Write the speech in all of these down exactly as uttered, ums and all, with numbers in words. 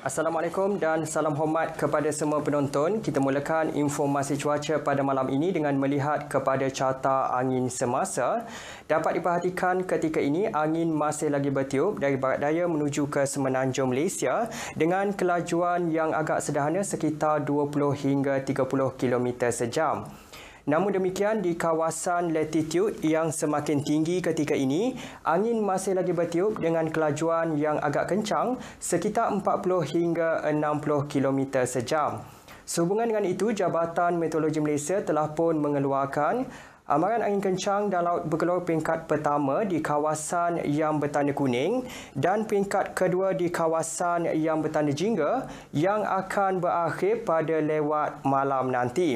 Assalamualaikum dan salam hormat kepada semua penonton. Kita mulakan informasi cuaca pada malam ini dengan melihat kepada carta angin semasa. Dapat diperhatikan ketika ini angin masih lagi bertiup dari barat daya menuju ke semenanjung Malaysia dengan kelajuan yang agak sederhana sekitar dua puluh hingga tiga puluh kilometer sejam. Namun demikian, di kawasan latitude yang semakin tinggi ketika ini, angin masih lagi bertiup dengan kelajuan yang agak kencang sekitar empat puluh hingga enam puluh kilometer sejam. Sehubungan dengan itu, Jabatan Meteorologi Malaysia telah pun mengeluarkan amaran angin kencang dan laut bergelora peringkat pertama di kawasan yang bertanda kuning dan peringkat kedua di kawasan yang bertanda jingga yang akan berakhir pada lewat malam nanti.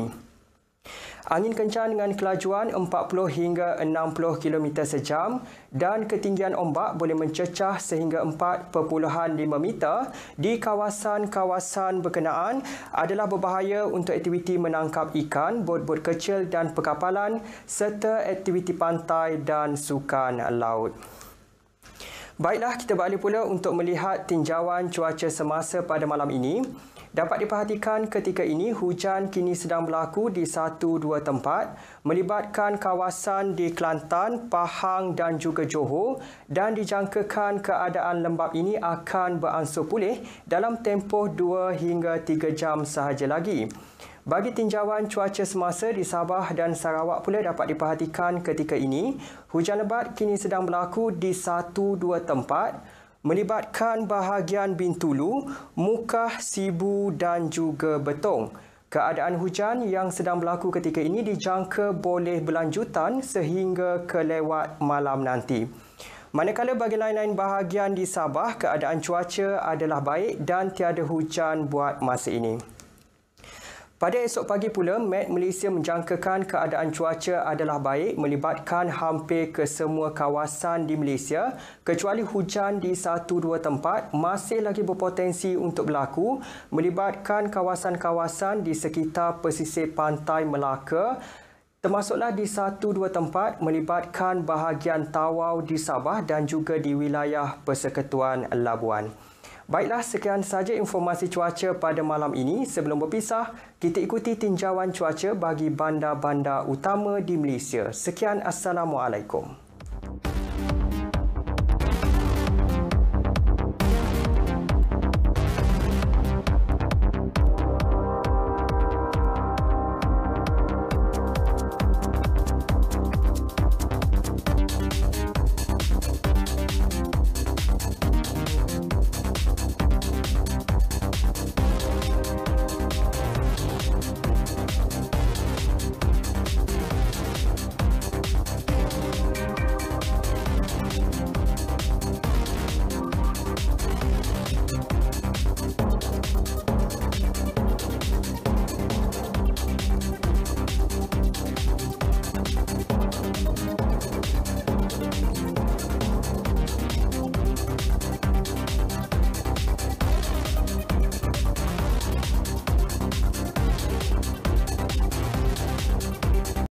Angin kencang dengan kelajuan empat puluh hingga enam puluh kilometer sejam dan ketinggian ombak boleh mencecah sehingga empat perpuluhan lima meter di kawasan-kawasan berkenaan adalah berbahaya untuk aktiviti menangkap ikan, bot-bot kecil dan perkapalan serta aktiviti pantai dan sukan laut. Baiklah, kita beralih pula untuk melihat tinjauan cuaca semasa pada malam ini. Dapat diperhatikan ketika ini hujan kini sedang berlaku di satu dua tempat melibatkan kawasan di Kelantan, Pahang dan juga Johor dan dijangkakan keadaan lembap ini akan beransur pulih dalam tempoh dua hingga tiga jam sahaja lagi. Bagi tinjauan cuaca semasa di Sabah dan Sarawak pula dapat diperhatikan ketika ini hujan lebat kini sedang berlaku di satu dua tempat melibatkan bahagian Bintulu, Mukah, Sibu dan juga Betong. Keadaan hujan yang sedang berlaku ketika ini dijangka boleh berlanjutan sehingga ke lewat malam nanti. Manakala bagi lain-lain bahagian di Sabah, keadaan cuaca adalah baik dan tiada hujan buat masa ini. Pada esok pagi pula, Met Malaysia menjangkakan keadaan cuaca adalah baik melibatkan hampir ke semua kawasan di Malaysia kecuali hujan di satu dua tempat masih lagi berpotensi untuk berlaku melibatkan kawasan-kawasan di sekitar pesisir pantai Melaka termasuklah di satu dua tempat melibatkan bahagian Tawau di Sabah dan juga di wilayah Persekutuan Labuan. Baiklah, sekian sahaja informasi cuaca pada malam ini. Sebelum berpisah, kita ikuti tinjauan cuaca bagi bandar-bandar utama di Malaysia. Sekian, Assalamualaikum.